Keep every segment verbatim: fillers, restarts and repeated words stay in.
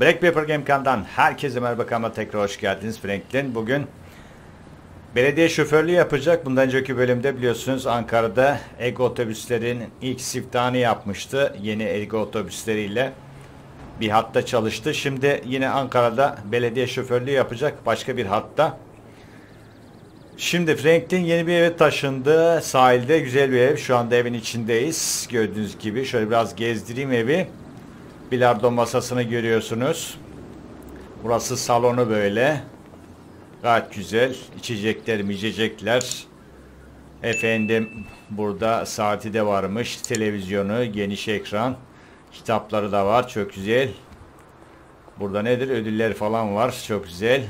Black Pepper Game kanalından herkese merhaba, kanalıma tekrar hoş geldiniz. Franklin bugün belediye şoförlüğü yapacak. Bundan önceki bölümde biliyorsunuz Ankara'da Ego otobüslerin ilk siftahını yapmıştı. Yeni Ego otobüsleriyle bir hatta çalıştı. Şimdi yine Ankara'da belediye şoförlüğü yapacak başka bir hatta. Şimdi Franklin yeni bir eve taşındı. Sahilde güzel bir ev. Şu anda evin içindeyiz. Gördüğünüz gibi şöyle biraz gezdireyim evi. Bilardo masasını görüyorsunuz. Burası salonu böyle. Gayet güzel. İçecekler, içecekler. Efendim burada saati de varmış. Televizyonu, geniş ekran. Kitapları da var. Çok güzel. Burada nedir? Ödüller falan var. Çok güzel.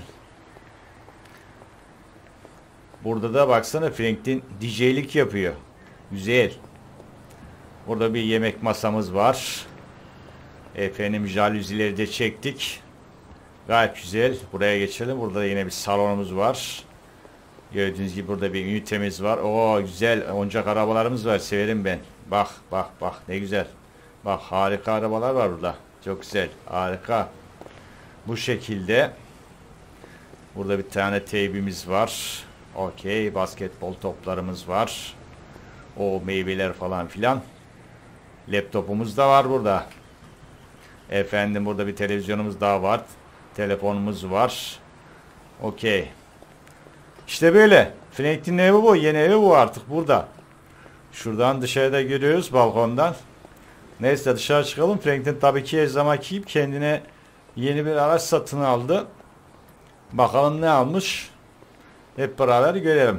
Burada da baksana Franklin D J'lik yapıyor. Güzel. Burada bir yemek masamız var. Efendim jalüzileri de çektik. Gayet güzel. Buraya geçelim. Burada da yine bir salonumuz var. Gördüğünüz gibi burada bir ünitemiz var. Oo güzel. Oyuncak arabalarımız var. Severim ben. Bak bak bak ne güzel. Bak harika arabalar var burada. Çok güzel. Harika. Bu şekilde. Burada bir tane teybimiz var. Okey. Basketbol toplarımız var. O meyveler falan filan. Laptopumuz da var burada. Efendim burada bir televizyonumuz daha var. Telefonumuz var. Okey. İşte böyle. Franklin'in evi bu. Yeni evi bu artık burada. Şuradan dışarıda görüyoruz balkondan. Neyse dışarı çıkalım. Franklin tabii ki her zamanki gibi kendine yeni bir araç satın aldı. Bakalım ne almış. Hep beraber görelim.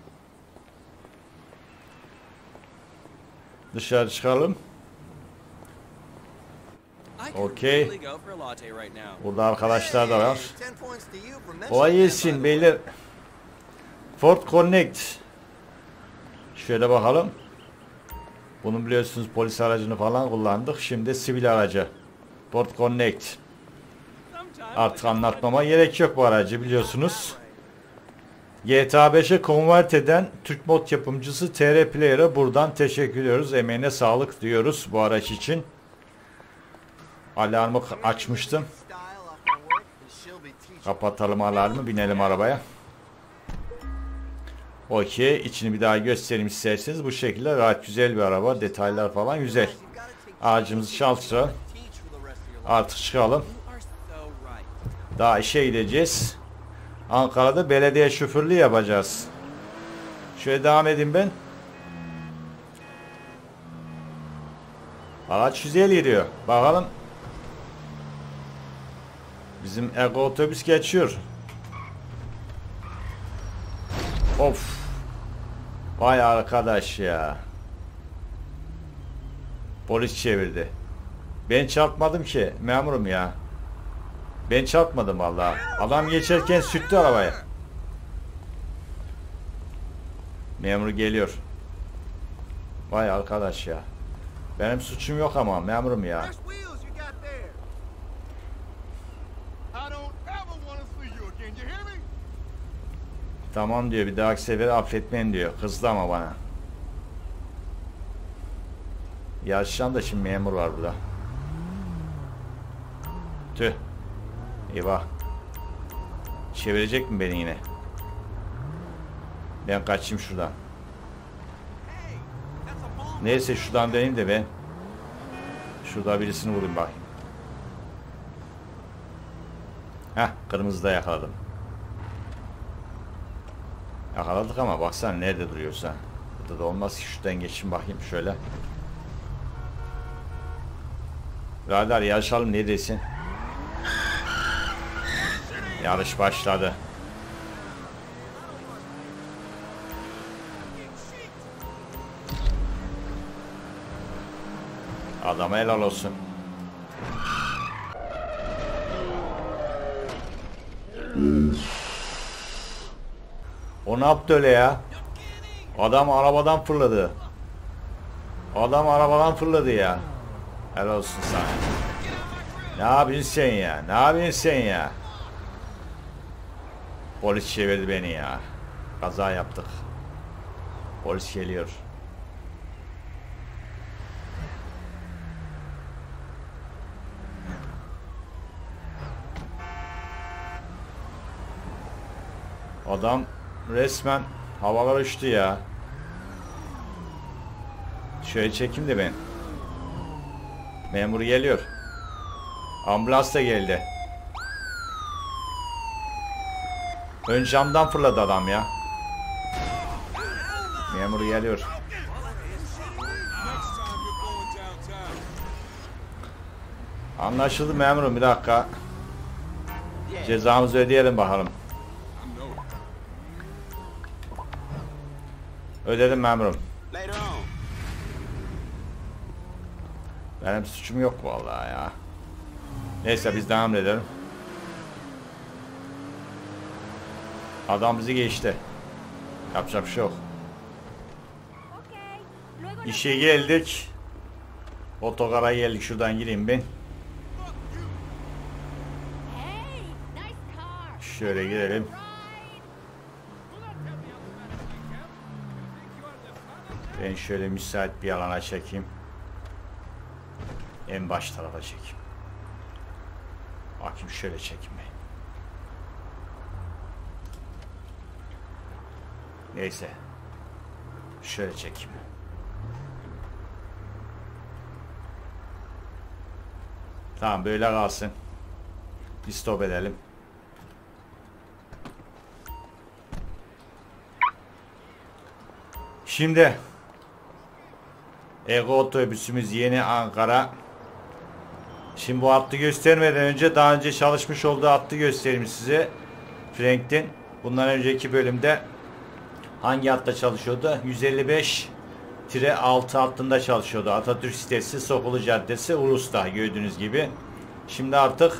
Dışarı çıkalım. Okey. Burada arkadaşlar da var. Kolay gelsin beyler. Ford Connect. Şöyle bakalım. Bunu biliyorsunuz polis aracını falan kullandık. Şimdi sivil aracı. Ford Connect. Artık anlatmama gerek yok bu aracı biliyorsunuz. G T A beşe konvert eden Türk mod yapımcısı T R Player'a buradan teşekkür ediyoruz. Emeğine sağlık diyoruz bu araç için. Alarmı açmıştım. Kapatalım alarmı, binelim arabaya. Okey, içini bir daha göstereyim isterseniz. Bu şekilde gayet güzel bir araba. Detaylar falan güzel. Ağacımızı çalıştıralım. Artık çıkalım. Daha işe gideceğiz. Ankara'da belediye şoförlüğü yapacağız. Şöyle devam edeyim ben. Araç güzel gidiyor. Bakalım. Bizim Ego otobüs geçiyor. Of. Vay arkadaş ya. Polis çevirdi. Ben çarpmadım ki memurum ya. Ben çarpmadım vallahi. Adam geçerken sürttü arabaya. Memur geliyor. Vay arkadaş ya. Benim suçum yok ama memurum ya. Tamam diyor, bir dahaki sefere affetmeyin diyor. Kızdı ama bana. Yarışan da şimdi memur var burada. Tüh. Eyvah. Çevirecek mi beni yine? Ben kaçayım şuradan. Neyse şuradan döneyim de ben. Şurada birisini vurayım bakayım. Heh, kırmızıda yakaladım. Yakaladık ama baksana nerede duruyorsa. Burada da olmaz ki, şuradan geçeyim bakayım şöyle. Radar yarışalım, ne desin? Yarış başladı. Adama helal olsun. O ne yaptı öyle ya? Adam arabadan fırladı. Adam arabadan fırladı ya. Helal olsun sana. Ne yapıyorsun sen ya? Ne yapıyorsun sen ya? Polis çevirdi beni ya. Kaza yaptık. Polis geliyor. Adam resmen havalar uçtu ya. Şöyle çekeyim de ben. Memur geliyor. Ambulans da geldi. Ön camdan fırladı adam ya. Memur geliyor. Anlaşıldı memurum, bir dakika. Cezamızı ödeyelim bakalım. Ödedim memurum. Benim suçum yok vallahi ya. Neyse biz devam edelim. Adam bizi geçti. Yapacak bir şey yok. İşe geldik. Otogara geldik. Şuradan gireyim ben. Şöyle girelim. Ben şöyle müsait bir alana çekeyim. En baş tarafa çekeyim. Bakayım şöyle çekeyim ben. Neyse. Şöyle çekeyim. Tamam, böyle kalsın. Bir stop edelim. Şimdi Ego otobüsümüz yeni Ankara. Şimdi bu hattı göstermeden önce daha önce çalışmış olduğu hattı göstereyim size. Frank'in. Bundan önceki bölümde hangi hatta çalışıyordu? yüz elli beş altı hattında çalışıyordu. Atatürk sitesi, Sokulu Caddesi, Ulus'ta gördüğünüz gibi. Şimdi artık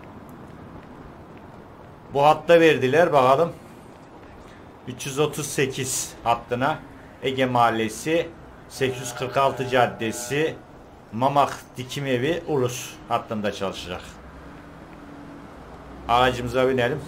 bu hatta verdiler. Bakalım. üç yüz otuz sekiz hattına Ege Mahallesi, sekiz yüz kırk altı Caddesi, Mamak Dikim Evi, Ulus hattında çalışacak. Aracımıza binelim.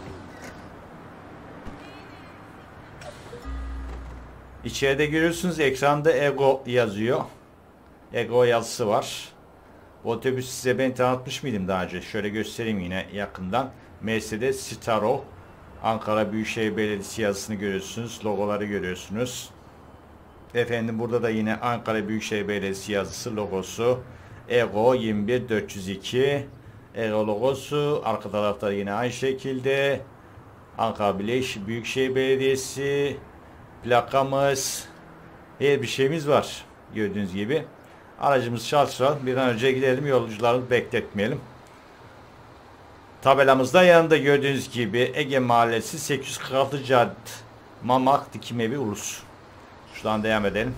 İçeride görüyorsunuz, ekranda Ego yazıyor. Ego yazısı var. Otobüs size ben tanıtmış mıydım daha önce? Şöyle göstereyim yine yakından. Mercedes Staro. Ankara Büyükşehir Belediyesi yazısını görüyorsunuz. Logoları görüyorsunuz. Efendim burada da yine Ankara Büyükşehir Belediyesi yazısı, logosu. Ego yirmi bir dört yüz iki. Ego logosu. Arka tarafta yine aynı şekilde. Ankara Büyükşehir Belediyesi. Plakamız. Her bir şeyimiz var. Gördüğünüz gibi. Aracımız çalıştıralım. Bir an önce gidelim. Yolcularımızı bekletmeyelim. Tabelamızda yanında gördüğünüz gibi Ege Mahallesi, sekiz yüz kırk altı Cadde, Mamak Dikim Evi, Ulus. Şuradan devam edelim.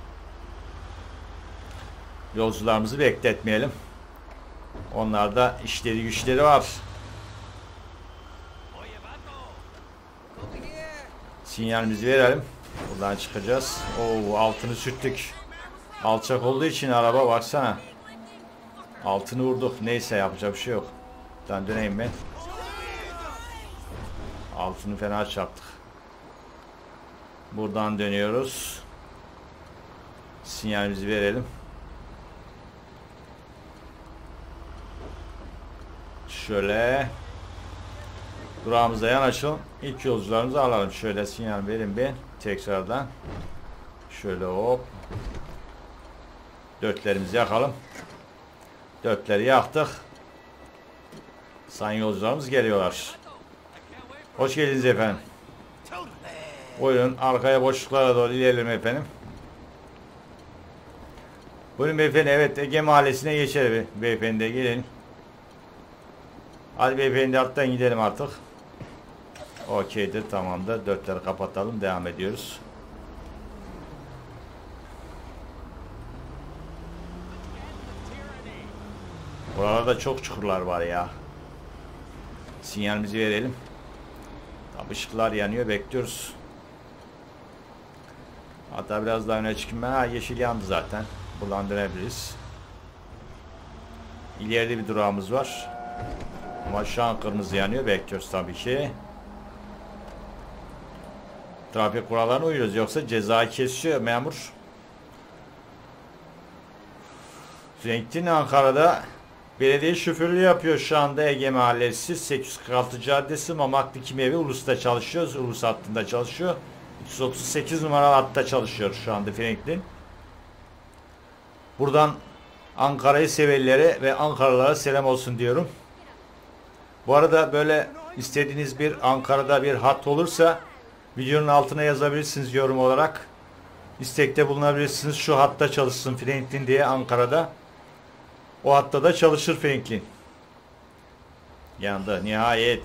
Yolcularımızı bekletmeyelim. Onlarda işleri güçleri var. Sinyalimizi verelim. Buradan çıkacağız. Oo, altını sürttük. Alçak olduğu için araba baksana. Altını vurduk. Neyse, yapacak bir şey yok. Buradan döneyim ben. Altını fena çarptık. Buradan dönüyoruz. Sinyalimizi verelim. Şöyle durağımıza yanaşalım. İlk yolcularımızı alalım. Şöyle sinyal verin ben tekrardan. Şöyle hop. Dörtlerimizi yakalım. Dörtleri yaktık. Sayın yolcularımız geliyorlar. Hoş geldiniz efendim. Buyurun, arkaya boşluklara doğru ilerleyelim efendim. Buyurun beyefendi, evet Ege Mahallesi'ne geçelim beyefendi, gelin. Hadi beyefendi, alttan gidelim artık. Okeydir, tamamdır. Dörtleri kapatalım, devam ediyoruz. Buralarda çok çukurlar var ya. Sinyalimizi verelim. Tam ışıklar yanıyor, bekliyoruz. Hatta biraz daha öne çıkayım ben. Ha, yeşil yandı zaten. Buradan dönebiliriz. İleride bir durağımız var. Ama şu an kırmızı yanıyor, bekliyoruz tabii ki. Trafik kurallarına uyuyoruz, yoksa ceza kesiyor memur. Zengin Ankara'da Belediye şoförlüğü yapıyor şu anda Ege Mahallesi sekiz yüz kırk altı Caddesi Mamak Dikim Evi Ulus'ta çalışıyoruz. Ulus hattında çalışıyor. üç yüz otuz sekiz numaralı hatta çalışıyor şu anda Franklin. Buradan Ankara'yı sevenlere ve Ankaralılara selam olsun diyorum. Bu arada böyle istediğiniz bir Ankara'da bir hat olursa videonun altına yazabilirsiniz yorum olarak. İstekte bulunabilirsiniz. Şu hatta çalışsın Franklin diye Ankara'da. O hatta da çalışır Franklin. Yandı nihayet.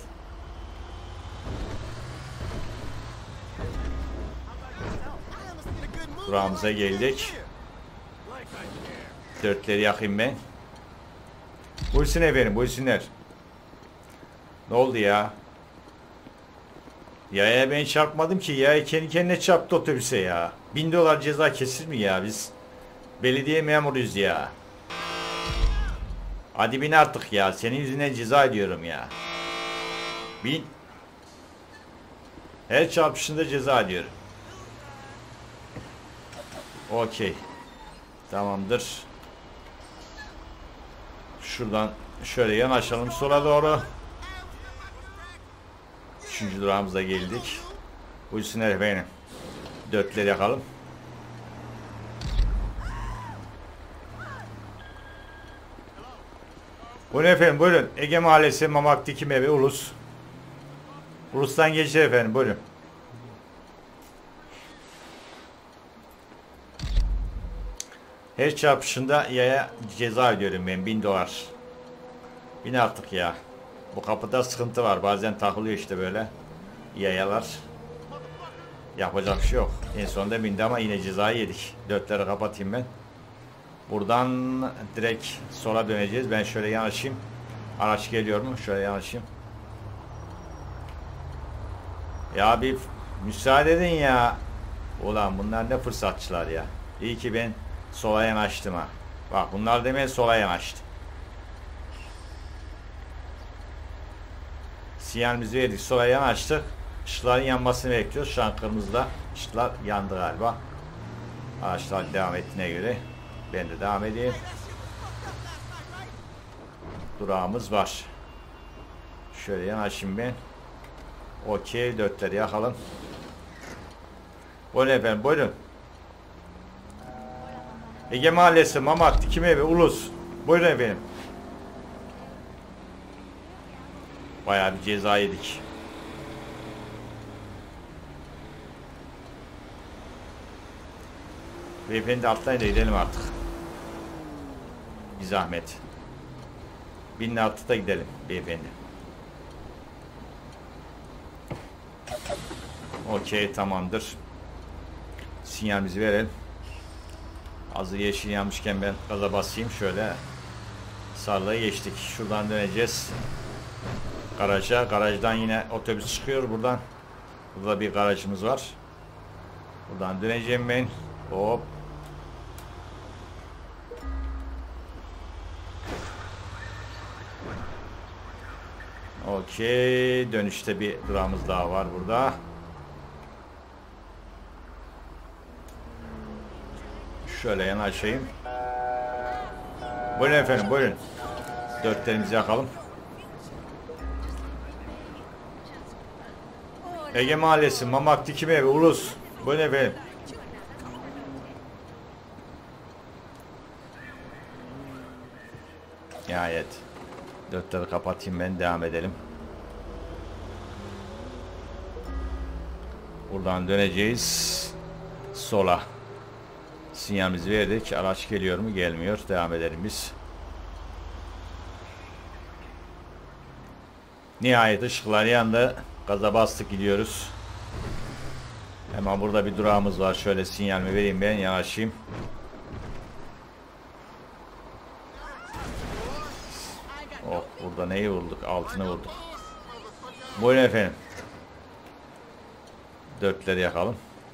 Durağımıza geldik. Dörtleri yakayım ben. Buyursun efendim, buyursunlar. Ne oldu ya? Yaya ben çarpmadım ki. Yaya kendi kendine çarptı otobüse ya. Bin dolar ceza kesir mi ya biz? Belediye memuruyuz ya. Hadi bin artık ya. Senin yüzünden ceza ediyorum ya. Bin. Her çarpışında ceza ediyorum. Okey. Tamamdır. Şuradan şöyle yanaşalım sola doğru. Üçüncü durağımıza geldik. Buyursunlar efendim. Dörtleri yakalım. Buyurun efendim buyurun. Ege Mahallesi Mamak Dikim Evi Ulus. Ulus'tan geçti efendim buyurun. Her çarpışında yaya ceza ödüyorum ben bin dolar. Bin artık ya. Bu kapıda sıkıntı var. Bazen takılıyor işte böyle yayalar. Yapacak bir şey yok. En sonunda bindi ama yine cezayı yedik. Dörtleri kapatayım ben. Buradan direkt sola döneceğiz. Ben şöyle yanaşayım. Araç geliyor mu? Şöyle yanaşayım. Ya bir müsaade edin ya. Ulan bunlar ne fırsatçılar ya. İyi ki ben sola yanaştım ha. Bak bunlar demeyin sola yanaştı. Sinyalimizi verdik. Sola yanaştık. Işıkların yanmasını bekliyoruz. Şu an kırmızıda. Işıklar yandı galiba. Araçlar devam ettiğine göre ben de devam edeyim. Durağımız var. Şöyle yanaşayım ben. Okey. Dörtleri yakalım. Buyurun efendim. Buyurun. Ege Mahallesi Mamak Dikim Evi Ulus. Buyurun efendim. Bayağı bir ceza yedik. Beyefendi atlayın da gidelim artık. Bir zahmet. Binin altı da gidelim beyefendi. Okey tamamdır. Sinyalimizi verelim. Hazır yeşil yanmışken ben gaza basayım. Şöyle sarıya geçtik. Şuradan döneceğiz. Garaja. Garajdan yine otobüs çıkıyor buradan. Burada bir garajımız var. Buradan döneceğim ben. Hop. Okey. Dönüşte bir durağımız daha var burada. Şöyle yanaşayım. Buyurun efendim buyurun. Dörtlerimizi yakalım. Ege Mahallesi Mamak Dikim Evi Ulus. Buyurun efendim. Nihayet. Dörtleri kapatayım ben devam edelim. Buradan döneceğiz. Sola. Sinyalimizi verdik. Araç geliyor mu? Gelmiyor. Devam edelim biz. Nihayet ışıklar yandı. Gaza bastık gidiyoruz. Hemen burada bir durağımız var. Şöyle sinyalimi vereyim ben. Yanaşayım. Oh burada neyi vurduk? Altını vurduk. Buyurun efendim. Dörtleri yakalım.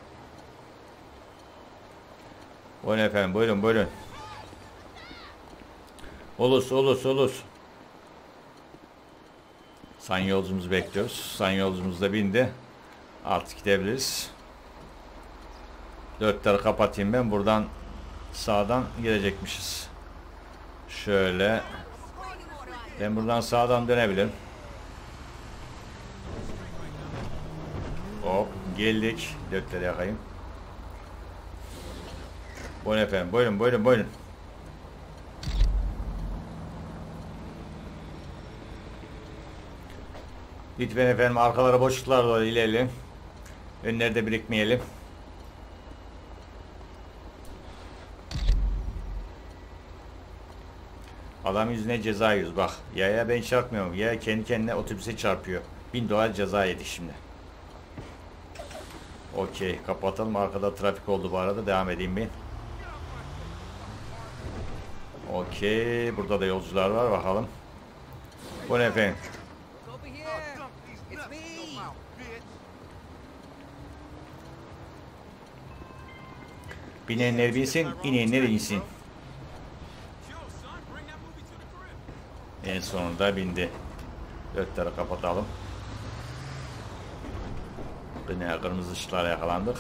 Buyurun efendim buyurun buyurun. Ulus ulus ulus. Sayın yolcumuzu bekliyoruz. Sayın yolcumuz da bindi. Artık gidebiliriz. Dörtleri kapatayım ben. Buradan sağdan girecekmişiz. Şöyle. Ben buradan sağdan dönebilirim. Hop geldik. Dörtleri yakayım. Buyurun efendim. Buyurun buyurun buyurun. Lütfen efendim arkalara boşluklar doğru ilerleyin. Önlerde birikmeyelim. Adam yüzüne ceza yiyoruz bak. Yaya ben çarpmıyorum. Yaya kendi kendine otobüse çarpıyor. Bin dolar ceza yedik şimdi. Okey kapatalım. Arkada trafik oldu bu arada. Devam edeyim ben. Okey. Burada da yolcular var. Bakalım. Bu ne efendim? Binenler binsin, inenler insin. En sonunda bindi. Dörtleri kapatalım. Yine kırmızı ışıklara yakalandık.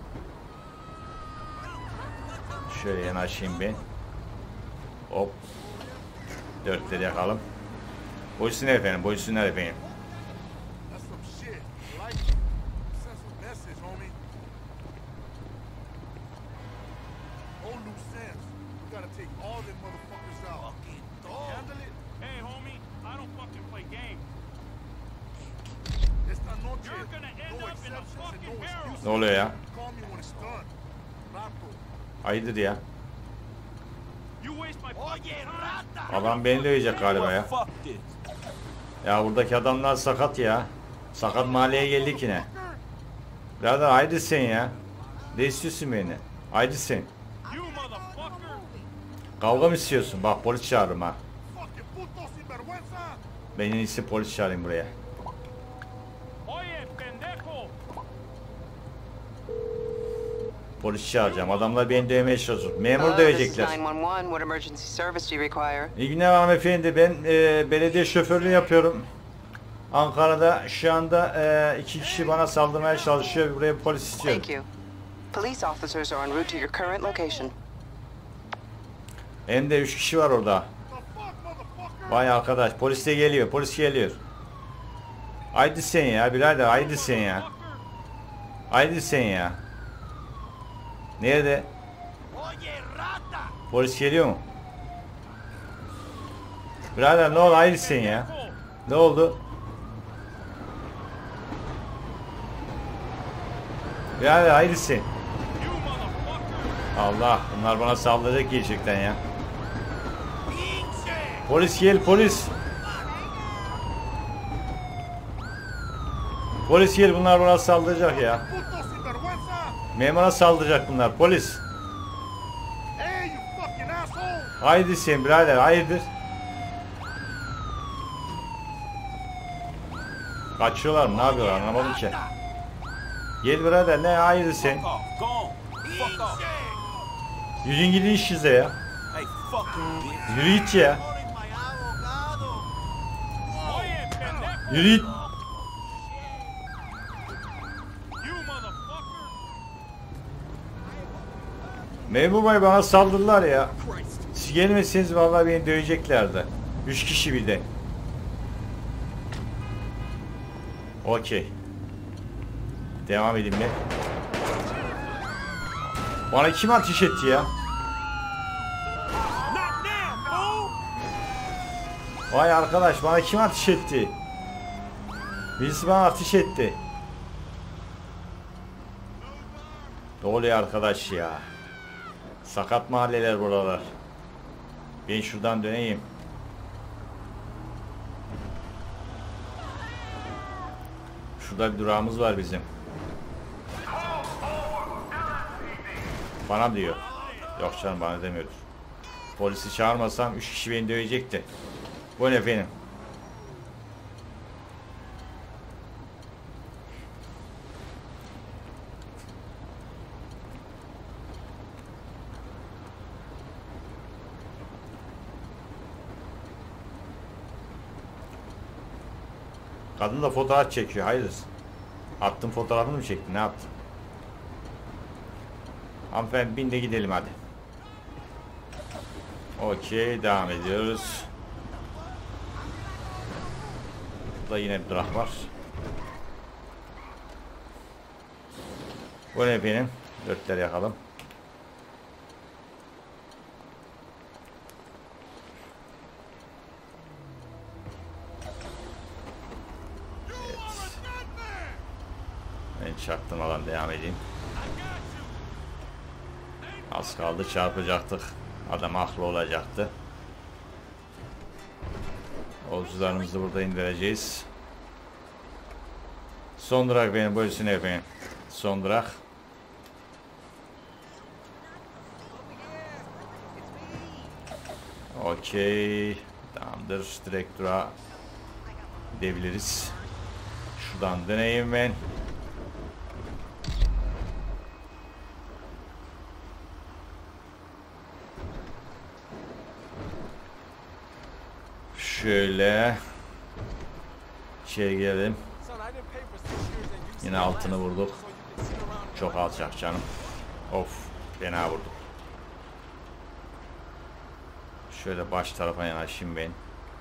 Şöyle yanaşayım ben. Hop. Dörtleri yakalım. Buyursunlar efendim, buyursunlar efendim. Ne oluyor ya? Hayırdır ya? Adam beni dövecek galiba ya. Ya buradaki adamlar sakat ya. Sakat mahalleye geldik yine. Birader haydi sen ya. Ne istiyorsun beni? Haydi sen. Kavga mı istiyorsun? Bak polis çağırırım ha. Ben en iyisi polis çağırayım buraya. Polis çağıracağım. Adamlar beni dövmeye çalışıyor. Memur dövecekler. İyi günler hanımefendi. Ben e, belediye şoförlüğü yapıyorum. Ankara'da şu anda e, iki kişi bana saldırmaya çalışıyor. Buraya polis istiyorum. Hem de üç kişi var orada. Vay arkadaş. Polis de geliyor. Polis geliyor. Haydi sen ya birader. Haydi sen ya. Haydi sen ya. Nerede? Polis geliyor mu? Birader ne oldu? Haydi sen ya. Ne oldu? Birader haydi sen. Allah bunlar bana saldıracak gerçekten ya. Polis gel polis. Polis gel bunlar bana saldıracak ya. Memura saldıracak bunlar polis. Haydi sen birader hayırdır? Kaçıyorlar mı ne yapıyorlar anlamadım ki. Gel birader ne hayırdır sen? Yürüyün gidin işinize ya. Yürü git ya. Yürü git. Memur bey bana saldırdılar ya. Siz gelmeseniz vallahi beni döveceklerdi. Üç kişi bir de. Okey. Devam edeyim ben. Bana kim ateş etti ya? Vay arkadaş bana kim ateş etti? Birisi bana ateş etti. Ne oluyor arkadaş ya? Sakat mahalleler buralar. Ben şuradan döneyim. Şurada bir durağımız var bizim. Bana diyor. Yok canım bana demiyordur. Polisi çağırmasam üç kişi beni dövecekti. Buyurun efendim. Kadın da fotoğraf çekiyor. Hayırdır? Attın fotoğrafını mı çektin? Ne yaptın? Hanımefendi bin de gidelim hadi. Okey devam ediyoruz. Burada yine bir durak var. Bu ne benim? Dörtleri yakalım. Evet. Ben çaktırmadan devam edeyim. Az kaldı çarpacaktık. Adam haklı olacaktı. Yolcularımızı burada indireceğiz. Son durak benim, bu üstüne efendim. Son durak. Okey. Tamamdır. Direkt durağa gidebiliriz. Şuradan döneyim ben. Şöyle. İçeri girelim. Yine altını vurduk. Çok alçak canım. Of. Fena vurduk. Şöyle baş tarafa yanaşayım ben.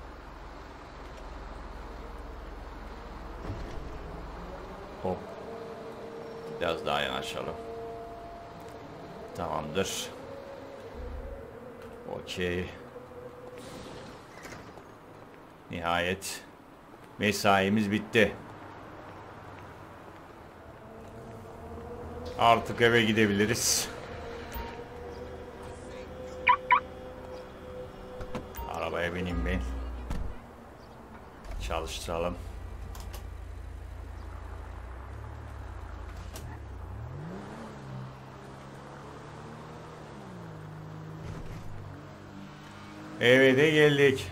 Hop. Biraz daha yanaşalım. Tamamdır. Okey. Nihayet mesaimiz bitti. Artık eve gidebiliriz. Arabaya bineyim ben. Çalıştıralım. Eve de geldik.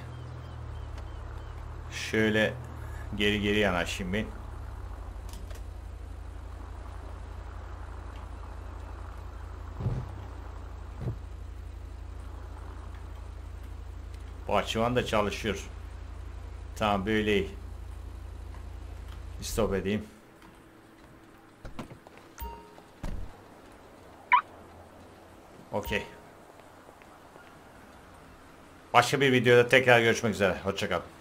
Şöyle geri geri yanaşayım ben. Bahçıvan da çalışıyor. Tamam, böyle iyi. Stop edeyim. Okey. Başka bir videoda tekrar görüşmek üzere. Hoşça kalın.